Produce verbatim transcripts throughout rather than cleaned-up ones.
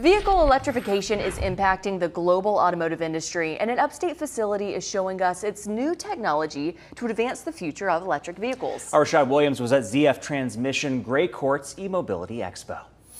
Vehicle electrification is impacting the global automotive industry, and an upstate facility is showing us its new technology to advance the future of electric vehicles. Our Rashad Williams was at Z F Transmission Gray Court's e-mobility expo.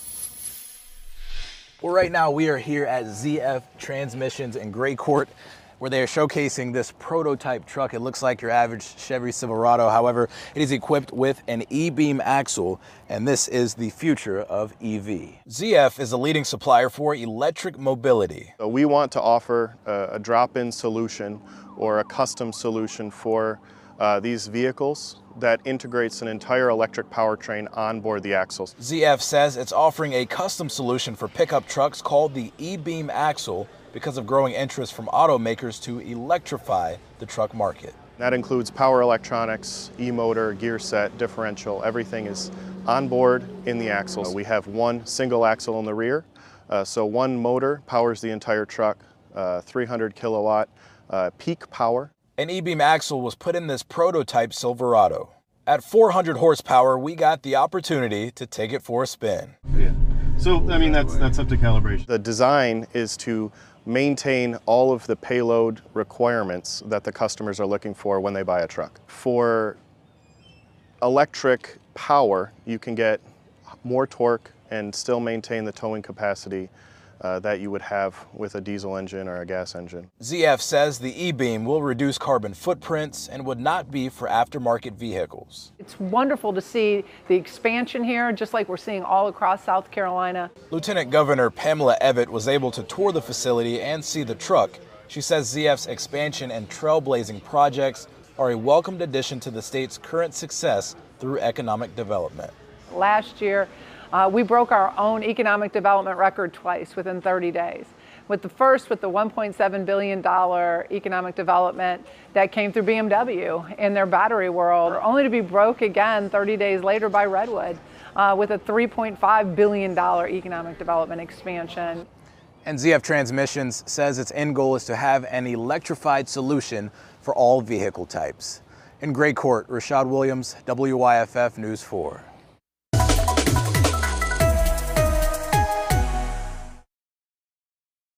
Well, right now we are here at Z F Transmissions in Gray Court, where they are showcasing this prototype truck. It looks like your average Chevy Silverado. However, it is equipped with an E-beam axle, and this is the future of E V. Z F is a leading supplier for electric mobility. So we want to offer a, a drop-in solution or a custom solution for uh, these vehicles that integrates an entire electric powertrain on board the axles. Z F says it's offering a custom solution for pickup trucks called the E-beam axle, because of growing interest from automakers to electrify the truck market. That includes power electronics, e-motor, gear set, differential. Everything is on board in the axles. We have one single axle in the rear, uh, so one motor powers the entire truck, uh, three hundred kilowatt uh, peak power. An E-beam axle was put in this prototype Silverado. At four hundred horsepower, we got the opportunity to take it for a spin. Yeah. So, I mean, that's, that's up to calibration. The design is to maintain all of the payload requirements that the customers are looking for when they buy a truck. For electric power, you can get more torque and still maintain the towing capacity uh, that you would have with a diesel engine or a gas engine. Z F says the E-beam will reduce carbon footprints and would not be for aftermarket vehicles. It's wonderful to see the expansion here, just like we're seeing all across South Carolina. Lieutenant Governor Pamela Evette was able to tour the facility and see the truck. She says Z F's expansion and trailblazing projects are a welcomed addition to the state's current success through economic development. Last year, uh, we broke our own economic development record twice within thirty days. With the first, with the one point seven billion dollar economic development that came through B M W in their battery world, only to be broke again thirty days later by Redwood uh, with a three point five billion dollar economic development expansion. And Z F Transmissions says its end goal is to have an electrified solution for all vehicle types. In Gray Court, Rashad Williams, W Y F F News four.